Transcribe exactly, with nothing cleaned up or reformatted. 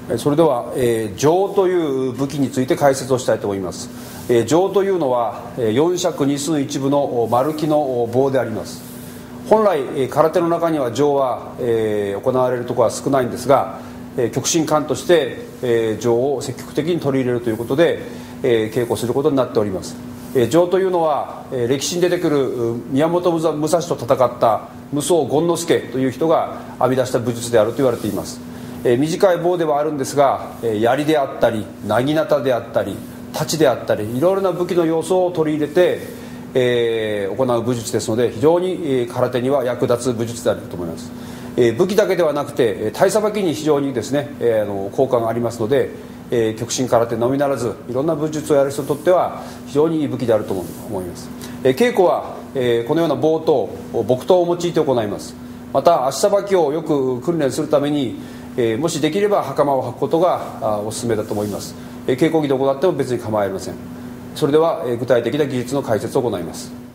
それでは、えー、杖という武器について解説をしたいと思います。えー、杖というのはよん尺に寸いち分の丸木の棒であります。本来空手の中には杖は、えー、行われるところは少ないんですが、えー、極真漢として、えー、杖を積極的に取り入れるということで、えー、稽古することになっております。えー、杖というのは、えー、歴史に出てくる宮本武蔵と戦った武双権之助という人が編み出した武術であると言われています。えー、短い棒ではあるんですが、えー、槍であったり薙刀であったり太刀であったりいろいろな武器の要素を取り入れて、えー、行う武術ですので、非常に、えー、空手には役立つ武術であると思います。えー、武器だけではなくて体さばきに非常にですね、えー、あの効果がありますので、えー、極真空手のみならずいろんな武術をやる人にとっては非常にいい武器であると思います。えー、稽古は、えー、このような棒と木刀を用いて行います。また足さばきをよく訓練するために、えー、もしできれば袴を履くことがおすすめだと思います。えー、稽古着で行っても別に構いません。それでは、えー、具体的な技術の解説を行います。